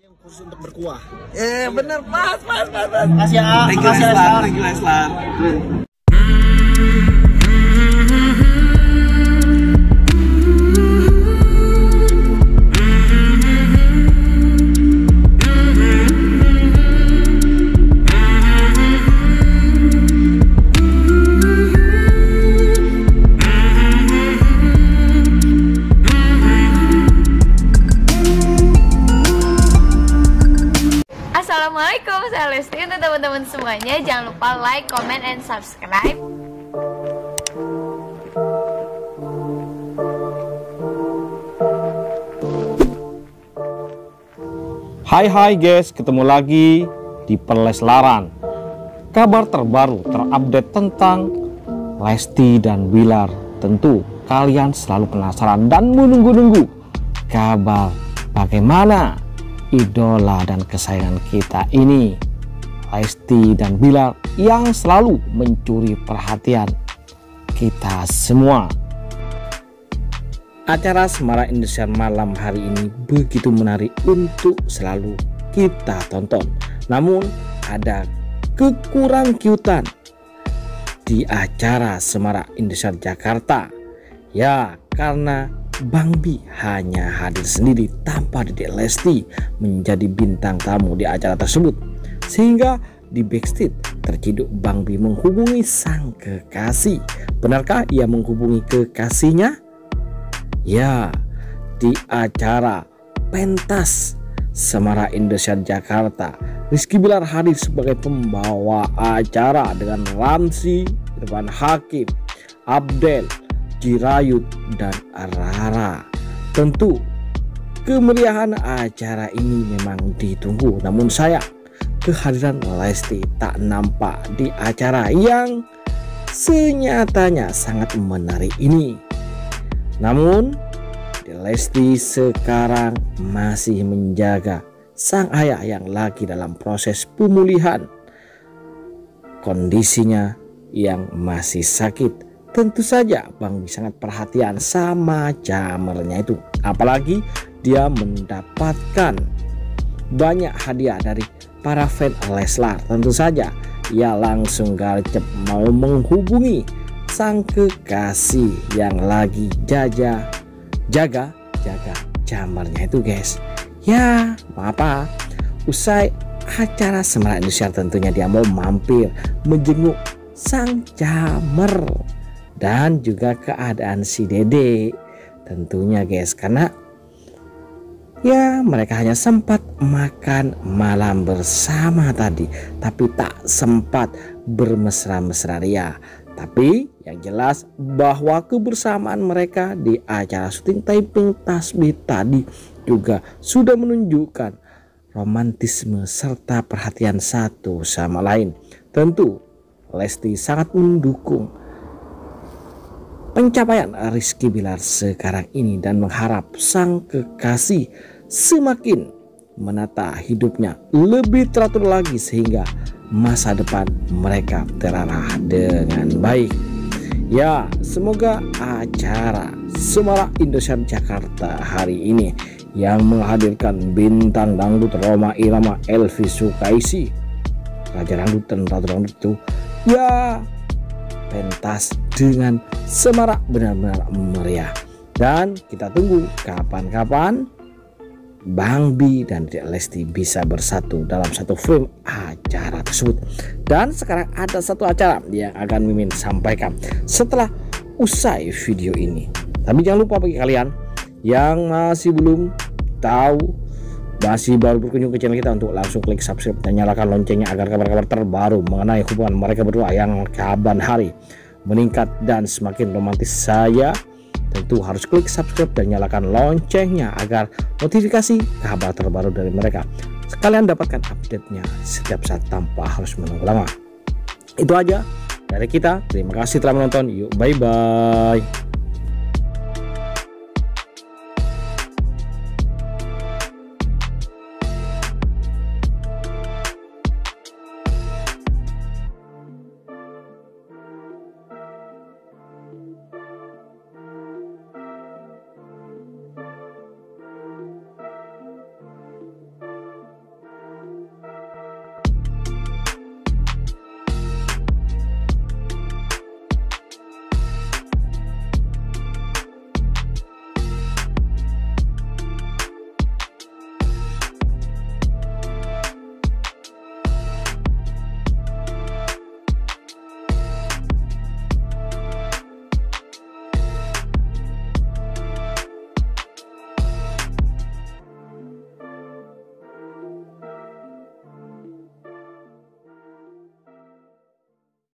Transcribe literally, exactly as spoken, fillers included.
yang khusus untuk berkuah. Eh bener, pas pas pas pas. Makasih ya. Thank you Leslar, thank you Leslar. Assalamualaikum, saya Lesti. Untuk teman-teman semuanya, jangan lupa like, comment, and subscribe. Hai hai guys, ketemu lagi di Perleslaran. Kabar terbaru terupdate tentang Lesti dan Bilar. Tentu kalian selalu penasaran dan menunggu-nunggu kabar bagaimana idola dan kesayangan kita ini, Lesti dan Bilar, yang selalu mencuri perhatian kita semua. Acara Semarak Indonesia malam hari ini begitu menarik untuk selalu kita tonton. Namun ada kekurang kiutan di acara Semarak Indonesia Jakarta. Ya, karena Bang Bi hanya hadir sendiri tanpa Dedek Lesti menjadi bintang tamu di acara tersebut. Sehingga di backstage terciduk Bang Bi menghubungi sang kekasih. Benarkah ia menghubungi kekasihnya? Ya, di acara pentas Semarak Indonesia Jakarta, Rizky Bilar hadir sebagai pembawa acara dengan Ramzi, Irfan Hakim, Abdel, Jirayut, dan Rara. Tentu kemeriahan acara ini memang ditunggu, namun sayang kehadiran Lesti tak nampak di acara yang senyatanya sangat menarik ini. Namun Lesti sekarang masih menjaga sang ayah yang lagi dalam proses pemulihan kondisinya yang masih sakit. Tentu saja Bang Bi sangat perhatian sama jamernya itu, apalagi dia mendapatkan banyak hadiah dari para fan Leslar. Tentu saja ia langsung garcep mau menghubungi sang kekasih yang lagi jaga jaga jaga jamernya itu guys. Ya mau apa, usai acara Semarak Indonesia tentunya dia mau mampir menjenguk sang jamer dan juga keadaan si Dede tentunya guys, karena ya mereka hanya sempat makan malam bersama tadi tapi tak sempat bermesra-mesra ria. Tapi yang jelas bahwa kebersamaan mereka di acara syuting taping Tasbih tadi juga sudah menunjukkan romantisme serta perhatian satu sama lain. Tentu Lesti sangat mendukung pencapaian Rizky Bilar sekarang ini dan mengharap sang kekasih semakin menata hidupnya lebih teratur lagi sehingga masa depan mereka terarah dengan baik. Ya, semoga acara Semarak Indonesia Jakarta hari ini yang menghadirkan bintang dangdut Rhoma Irama, Elvi Sukaisi, Raja Dangdut dan Ratu Dangdut itu ya pentas dengan semarak benar-benar meriah. Dan kita tunggu kapan-kapan Bang Bi dan Dedek Lesti bisa bersatu dalam satu frame acara tersebut. Dan sekarang ada satu acara yang akan Mimin sampaikan setelah usai video ini. Tapi jangan lupa bagi kalian yang masih belum tahu, masih baru berkunjung ke channel kita, untuk langsung klik subscribe dan nyalakan loncengnya agar kabar-kabar terbaru mengenai hubungan mereka berdua yang kaban hari meningkat dan semakin romantis. Saya tentu harus klik subscribe dan nyalakan loncengnya agar notifikasi kabar terbaru dari mereka sekalian dapatkan update-nya setiap saat tanpa harus menunggu lama. Itu aja dari kita. Terima kasih telah menonton. Yuk, bye bye.